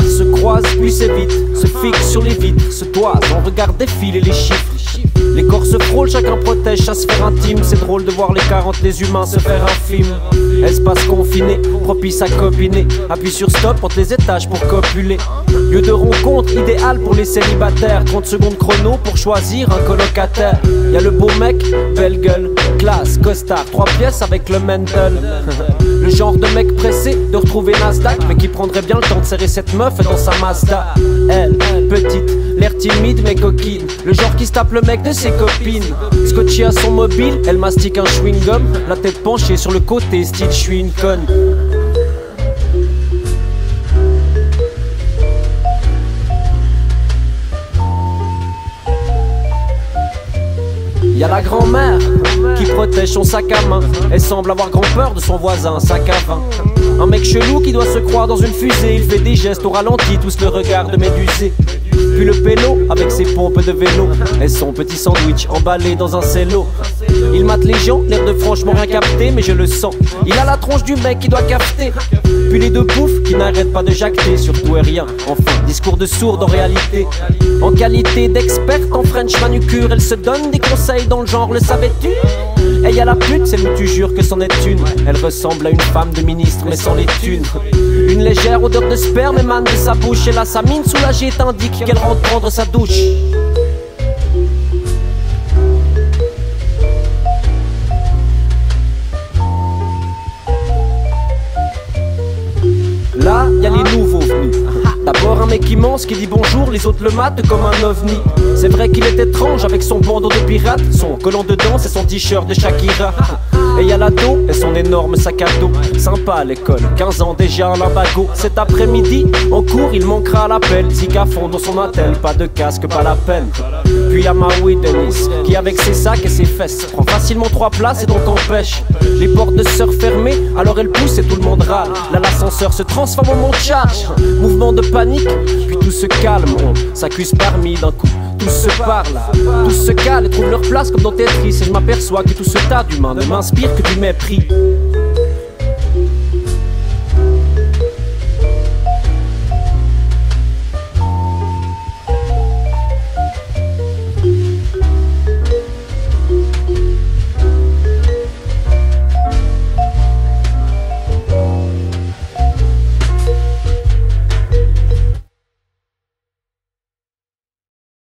regards se croisent puis s'évitent, se fixent sur les vitres, se toisent, on regarde défiler les chiffres. Les corps se frôlent, chacun protège sa sphère intime. C'est drôle de voir les 40 les humains se faire un film. Espace confiné, propice à copiner. Appuie sur stop entre les étages pour copuler. Lieu de rencontre idéal pour les célibataires. 30 secondes chrono pour choisir un colocataire. Y'a le beau mec, belle gueule, classe, costard, 3 pièces avec le mental. Le genre de mec pressé de retrouver Nasdaq, mais qui prendrait bien le temps de serrer cette meuf dans sa Mazda. Elle, petite, l'air timide mais coquine. Le genre qui se tape le mec de ses copines. Scotché à son mobile, elle mastique un chewing-gum. La tête penchée sur le côté, style je suis une conne. Y'a la grand-mère qui protège son sac à main. Elle semble avoir grand peur de son voisin, sac à vin. Un mec chelou qui doit se croire dans une fusée. Il fait des gestes au ralenti, tous le regard de médusé. Puis le pélo avec ses pompes de vélo et son petit sandwich emballé dans un cello. Il mate les gens, l'air de franchement rien capter, mais je le sens. Il a la tronche du mec qui doit capter. Puis les deux poufs qui n'arrêtent pas de jacter sur tout et rien. Enfin, discours de sourde en réalité. En qualité d'experte en French manucure, elle se donne des conseils dans le genre, le savais-tu? Et y'a la pute, celle où tu jures que c'en est une. Elle ressemble à une femme de ministre mais sans les thunes. Une légère odeur de sperme émane de sa bouche. Et là sa mine soulagée t'indique qu'elle rentre prendre sa douche. Là, y'a les nouveaux venus. D'abord un mec immense qui dit bonjour, les autres le matent comme un ovni. C'est vrai qu'il est étrange avec son bandeau de pirate, son collant de danse et son t-shirt de Shakira. Et y'a l'ado et son énorme sac à dos. Sympa à l'école, 15 ans déjà un limbago. Cet après-midi, en cours, il manquera à l'appel. Zik à fond dans son attel, pas de casque, pas la peine. Puis y'a Maui Denis, qui avec ses sacs et ses fesses prend facilement 3 places et donc empêche. Les portes de sœur fermées, alors elle pousse et tout le monde râle. Là l'ascenseur se transforme en monte charge. Mouvement de panique, puis tout se calme. On s'accuse parmi d'un coup. Tous se parlent, tous se calent et trouvent leur place comme dans Tetris. Et je m'aperçois que tout ce tas d'humains ne m'inspire que du mépris.